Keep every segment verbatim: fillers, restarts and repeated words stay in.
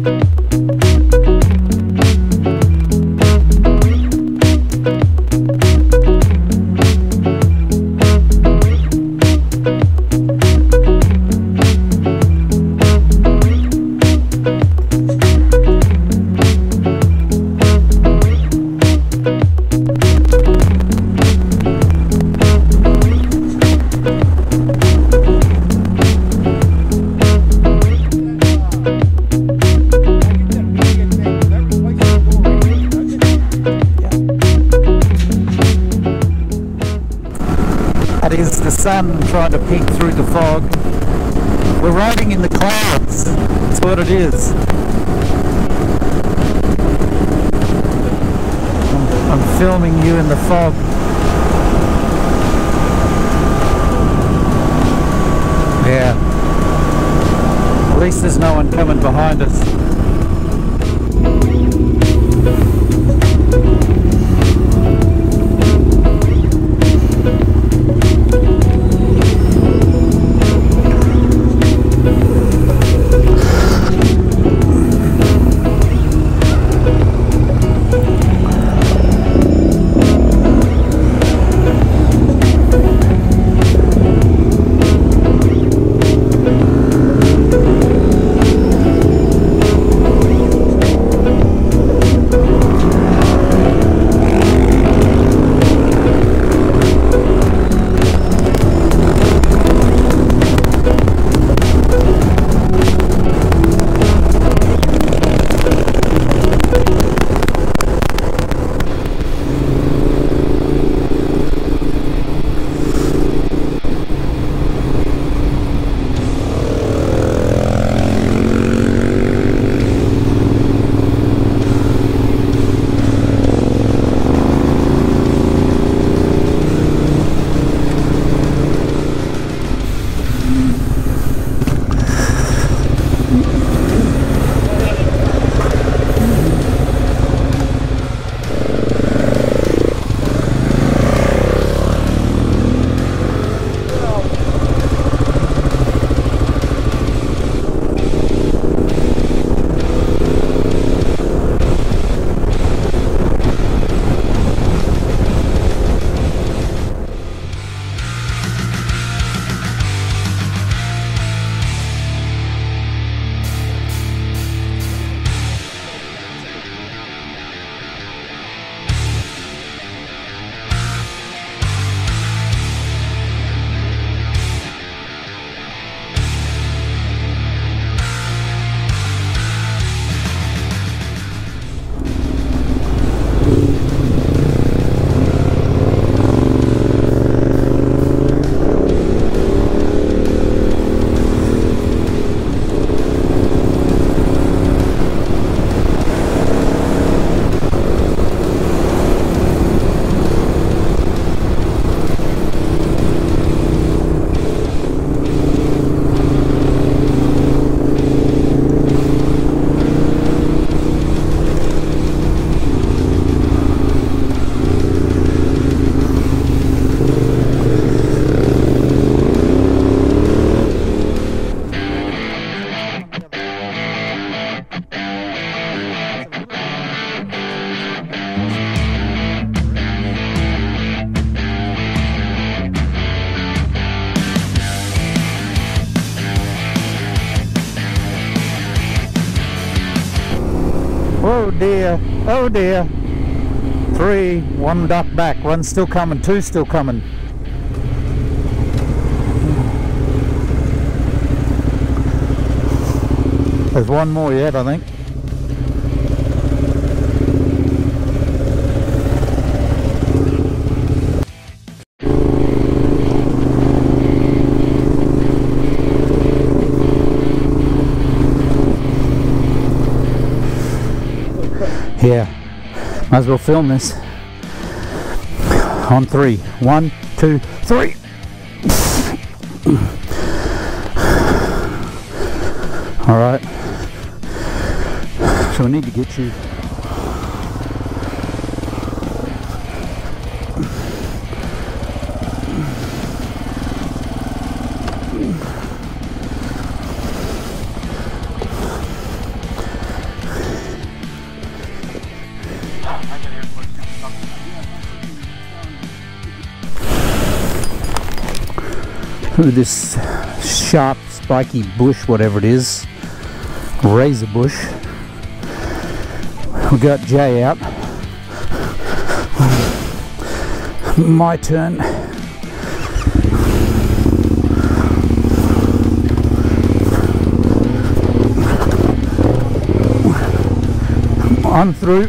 Is the sun trying to peek through the fog. We're riding in the clouds. That's what it is. I'm, I'm filming you in the fog. Yeah. At least there's no one coming behind us. Oh dear, oh dear. Three, one duck back, one's still coming, two still coming. There's one more yet, I think. Yeah, might as well film this. On three. One, two, three. All right. So we need to get you. through this sharp, spiky bush, whatever it is, razor bush. We got Jay out. My turn. I'm through.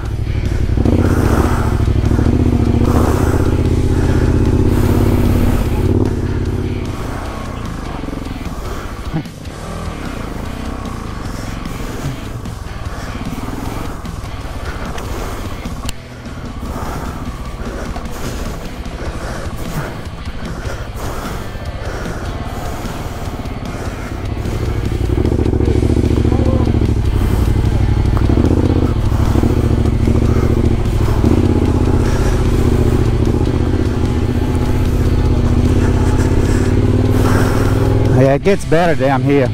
Yeah, it gets better down here.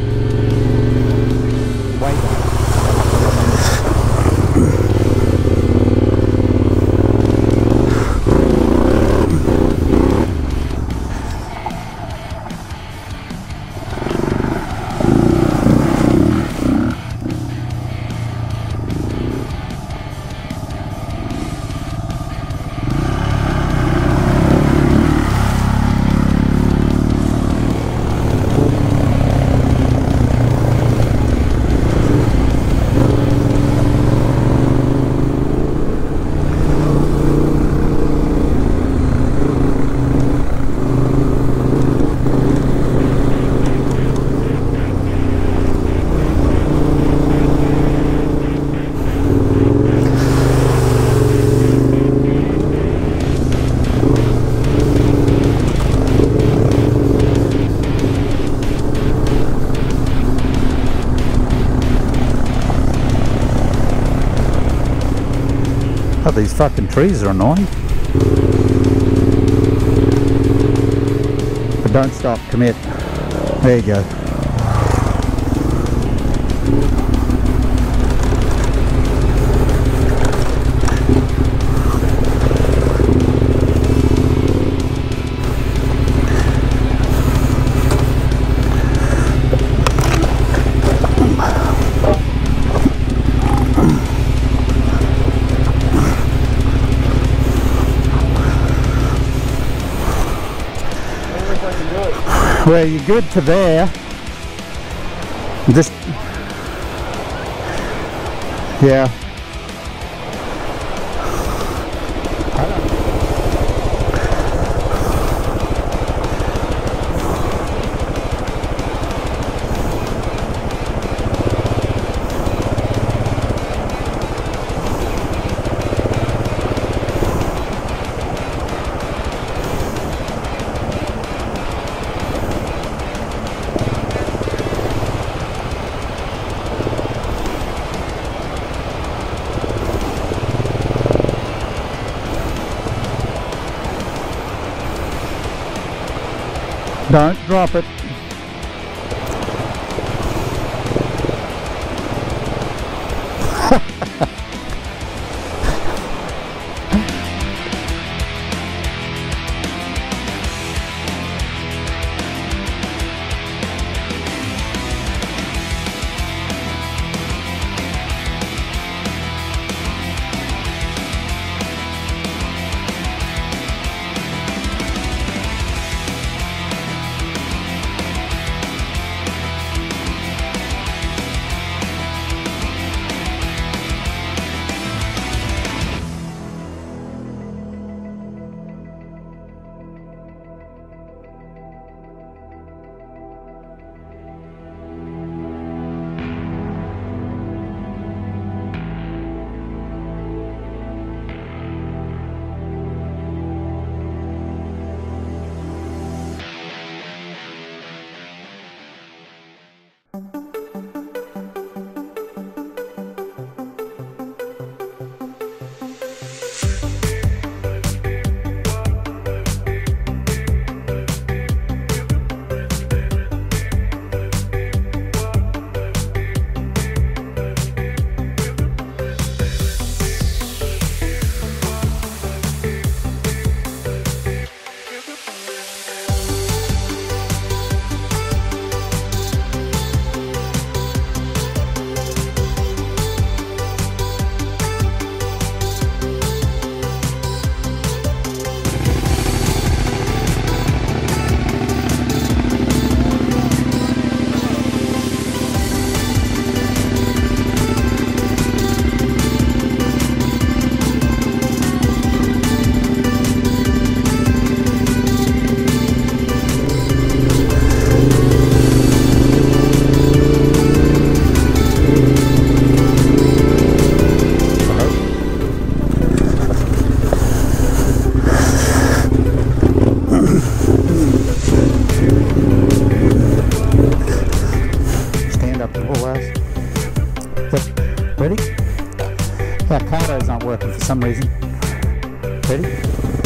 Wait. Oh, these fucking trees are annoying. But don't stop, commit. There you go. Well, you're good to there. Just, yeah. Don't drop it. Yep. Ready? Our cardo's not working for some reason. Ready?